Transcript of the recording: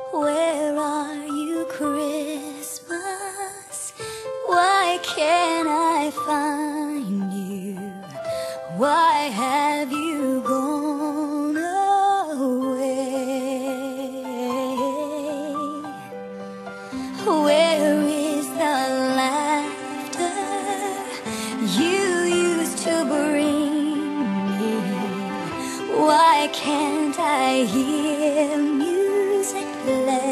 Where are you, Christmas? Why can't I find you? Why have you gone away? Where is the laughter you used to bring me? Why can't I hear music play?